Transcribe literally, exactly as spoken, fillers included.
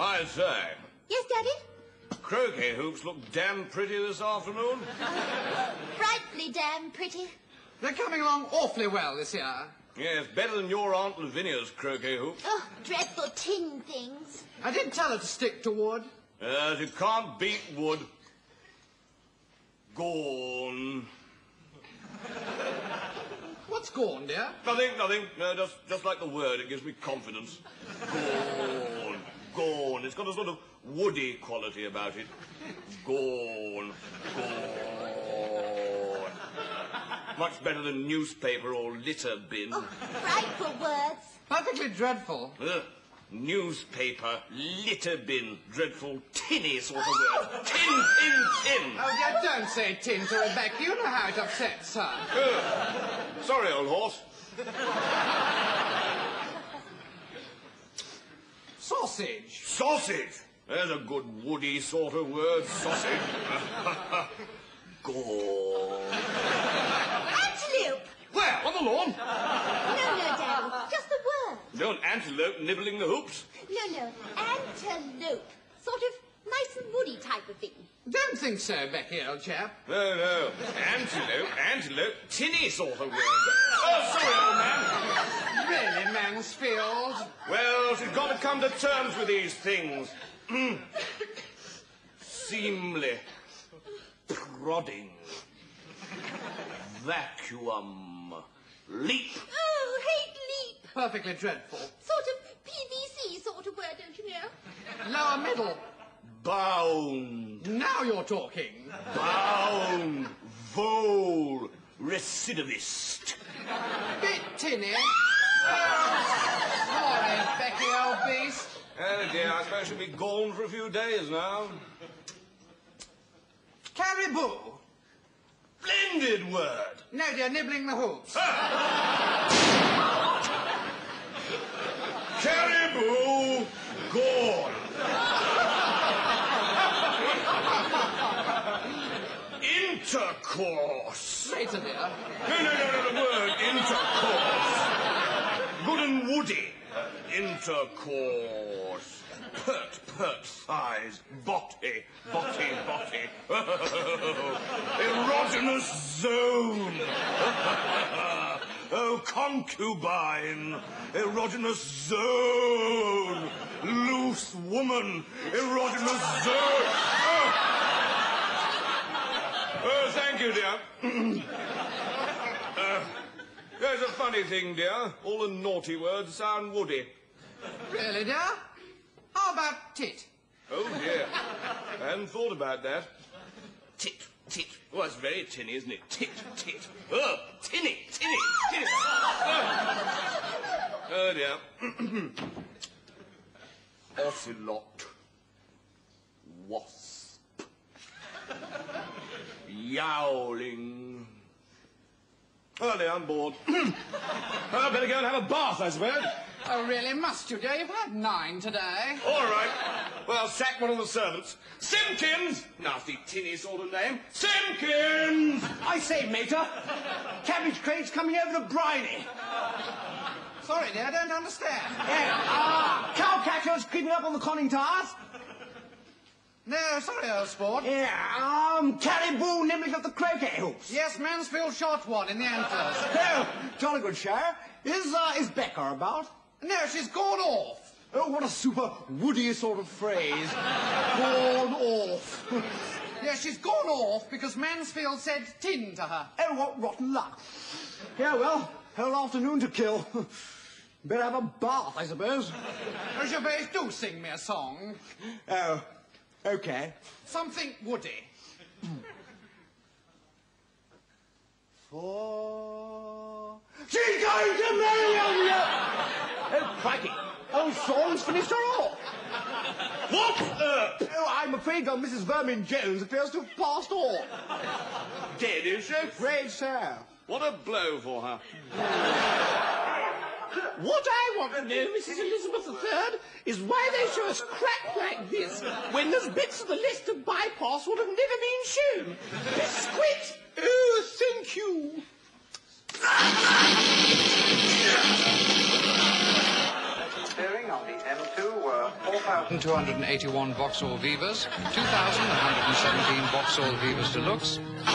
I say. Yes, Daddy? Croquet hoops look damn pretty this afternoon. Frightfully damn pretty. They're coming along awfully well this year. Yes, better than your Aunt Lavinia's croquet hoops. Oh, dreadful tin things. I did tell her to stick to wood. Yes, you can't beat wood. Gone. What's gone, dear? Nothing, nothing. No, just, just like the word. It gives me confidence. Gone. Gone. It's got a sort of woody quality about it. Gone. Gone. Much better than newspaper or litter bin. Oh, frightful words. Perfectly dreadful. Ugh. Newspaper, litter bin, dreadful, tinny sort of word. Tin, tin, tin. Oh, dear, don't say tin to Rebecca. You know how it upsets her. Uh, sorry, old horse. Sausage. Sausage. There's a good woody sort of word, sausage. Gore. Antelope. Where? On the lawn? No, no, Daddy. Just the word. No, an antelope nibbling the hoops. No, no. Antelope. Sort of nice and woody type of thing. Don't think so, Becky, old chap. No, no. Antelope, antelope, tinny sort of word. Oh, sorry, old man. Really, Mansfield? Well, she's got to come to terms with these things. Seemly. Prodding. Vacuum. Leap. Oh, hate leap. Perfectly dreadful. Sort of P V C sort of word, don't you know? Lower middle. Bound. Now you're talking. Bound. Vole. Recidivist. Bit tinny. Oh, sorry, Becky, old beast. Oh, dear, I suppose she'll be gone for a few days now. Caribou. Splendid word. No, dear, nibbling the hoops. Caribou gone. Intercourse. Later, dear. No, no, no, no, the word intercourse. Good and woody. Intercourse. Pert, pert thighs. Body, body, body. Erogenous zone. Oh, concubine. Erogenous zone. Loose woman. Erogenous zone. Oh. Oh, thank you, dear. uh, there's a funny thing, dear. All the naughty words sound woody. Really, dear? How about tit? Oh, dear. I hadn't thought about that. Tit, tit. Oh, it's very tinny, isn't it? Tit, tit. Oh, tinny, tinny, tinny. Oh, oh dear. Ocelot. Wasp. Yowling. Oh, dear, I'm bored. Well, I better go and have a bath, I suppose. Oh, really, must you, dear? You've had nine today. All right. Well, sack one of the servants. Simpkins! Nasty, tinny sort of name. Simpkins! I say, mater, cabbage crate's coming over to Briney. Sorry, dear, I don't understand. Yeah, ah, cow catchers creeping up on the conning towers. No, sorry, old sport. Yeah, um, caribou nibbling at the croquet hoops. Yes, Mansfield shot one in the antlers. Oh, jolly good show. Is, uh, is Becca about? No, she's gone off. Oh, what a super woody sort of phrase. Gone off. Yeah, she's gone off because Mansfield said tin to her. Oh, what rotten luck. Yeah, well, whole afternoon to kill. Better have a bath, I suppose. Oh, Gervais, do sing me a song. Oh, okay. Something woody. For... She's going to marry you! Oh, crikey. Old Saul's finished her off. What? Uh, Oh, I'm afraid uh, Missus Vermin Jones appears to have passed on. dead, is she? Afraid so. What a blow for her. What I want to know, Missus Elizabeth the Third, is why they show us crap like this when there's bits of the list of bypass would have never been shown. Squid! Oh, thank you. Clearing on the M two were four thousand two hundred eighty-one Vauxhall Vivas, two thousand one hundred seventeen Vauxhall Vivas Deluxe,